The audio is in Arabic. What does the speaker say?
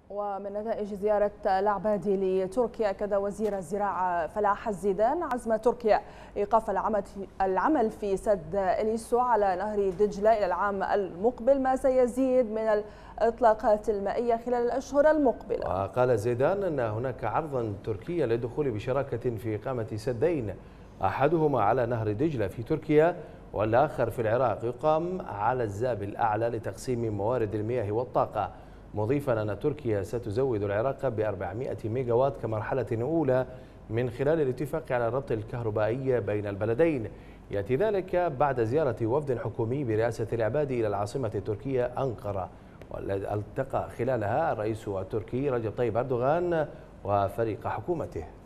ومن نتائج زيارة العبادي لتركيا أكد وزير الزراعة فلاح الزيدان عزم تركيا إيقاف العمل في سد إليسو على نهر دجلة إلى العام المقبل، ما سيزيد من الإطلاقات المائية خلال الأشهر المقبلة. وقال زيدان أن هناك عرضا تركيا للدخول بشراكة في إقامة سدين، أحدهما على نهر دجلة في تركيا والآخر في العراق يقام على الزاب الأعلى لتقسيم موارد المياه والطاقة، مضيفا أن تركيا ستزود العراق ب 400 ميجاوات كمرحلة أولى من خلال الاتفاق على الربط الكهربائي بين البلدين. يأتي ذلك بعد زيارة وفد حكومي برئاسة العبادي إلى العاصمة التركية أنقرة، والتقى خلالها الرئيس التركي رجب طيب أردوغان وفريق حكومته.